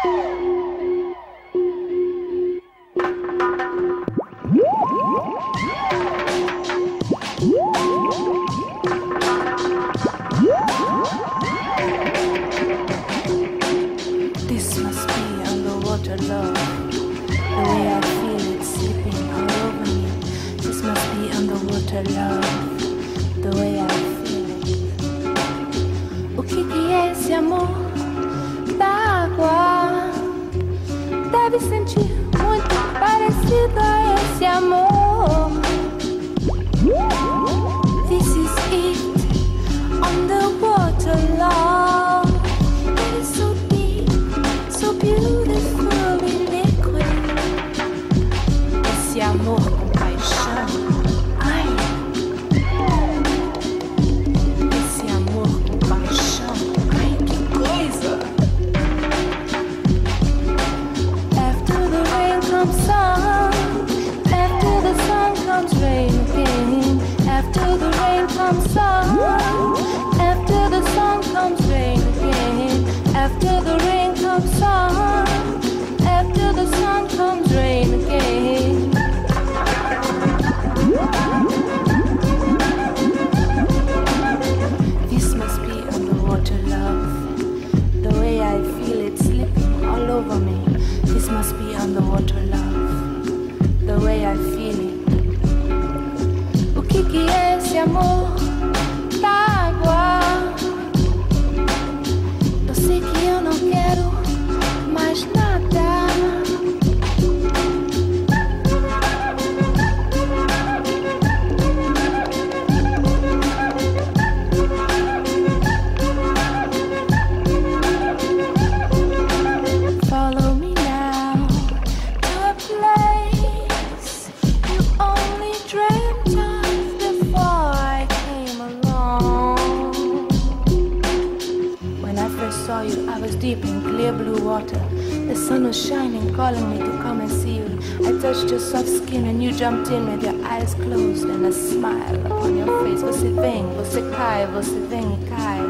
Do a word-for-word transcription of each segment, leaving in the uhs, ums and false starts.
Jumped in with your eyes closed and a smile upon your face. Você vem, você cai, você vem e cai.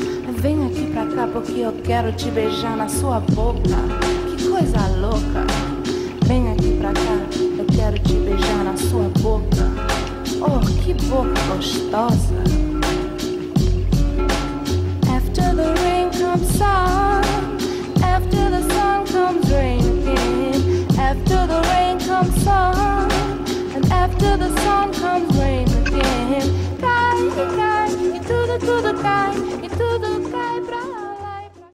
Vem aqui pra cá porque eu quero te beijar na sua boca. Que coisa louca. Vem aqui pra cá, eu quero te beijar na sua boca. Oh, que boca gostosa. After the rain comes sun, after the sun comes rain again. After the rain comes sun, after the sun comes rain again. Cai, cai, e tudo, tudo cai.